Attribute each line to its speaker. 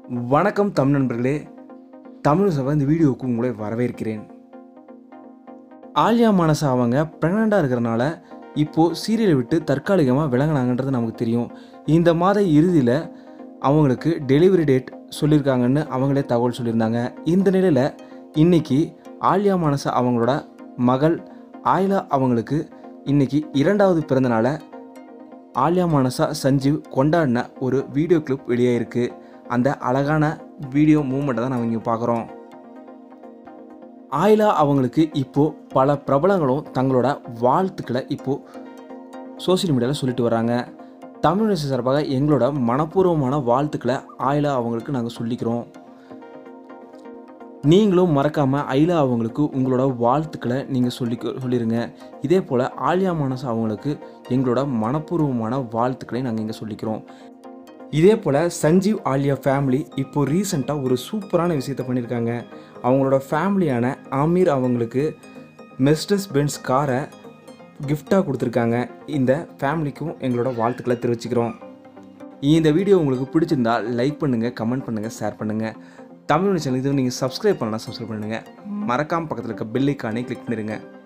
Speaker 1: வணக்கம் தமிழ் நண்பர்களே, தமிழ் சபை இந்த வீடியோவுக்கு உங்களை வரவேற்கிறேன். ஆலியா மானசா அவங்க ப்ரெக்னெண்ட்டாக இருக்கிறனால இப்போது சீரியலை விட்டு தற்காலிகமாக விலகினாங்கன்றது நமக்கு தெரியும். இந்த மாத இறுதியில் அவங்களுக்கு டெலிவரி டேட் சொல்லியிருக்காங்கன்னு அவங்களே தகவல் சொல்லியிருந்தாங்க. இந்த நிலையில் இன்றைக்கி ஆலியா மானசா அவங்களோட மகள் ஆயிலா அவங்களுக்கு இன்றைக்கி 2வது பிறந்தநாளை ஆலியா மானசா சஞ்சீவ் கொண்டாடின ஒரு வீடியோ கிளிப் வெளியாயிருக்கு. அந்த அழகான வீடியோ மூமெண்ட்டை தான் நம்ம இங்கே பார்க்குறோம். ஆயிலா அவங்களுக்கு இப்போது பல பிரபலங்களும் தங்களோட வாழ்த்துக்களை இப்போது சோசியல் மீடியாவில் சொல்லிட்டு வராங்க. தமிழ் தேச சார்பாக எங்களோட மனப்பூர்வமான வாழ்த்துக்களை ஆயிலா அவங்களுக்கு நாங்கள் சொல்லிக்கிறோம். நீங்களும் மறக்காமல் ஆயிலா அவங்களுக்கு உங்களோட வாழ்த்துக்களை நீங்கள் சொல்லிடுங்க. இதே போல் ஆலியா மானசா அவங்களுக்கு எங்களோட மனப்பூர்வமான வாழ்த்துக்களை நாங்கள் இங்கே சொல்லிக்கிறோம். இதே போல் சஞ்சீவ் ஆலியா ஃபேமிலி இப்போது ரீசெண்டாக ஒரு சூப்பரான விஷயத்தை பண்ணியிருக்காங்க. அவங்களோட ஃபேமிலியான ஆமீர் அவங்களுக்கு மெர்சிடிஸ் பென்ஸ் காரை கிஃப்டாக கொடுத்துருக்காங்க. இந்த ஃபேமிலிக்கும் எங்களோட வாழ்த்துக்களை தெரிவிச்சுக்கிறோம். இந்த வீடியோ உங்களுக்கு பிடிச்சிருந்தால் லைக் பண்ணுங்கள், கமெண்ட் பண்ணுங்கள், ஷேர் பண்ணுங்கள். தமிழ் சேனல் இது நீங்கள் சப்ஸ்கிரைப் பண்ணலாம், சப்ஸ்கிரைப் பண்ணுங்கள். மறக்காமல் பக்கத்தில் இருக்க பெல் ஐக்கானை கிளிக் பண்ணிடுங்க.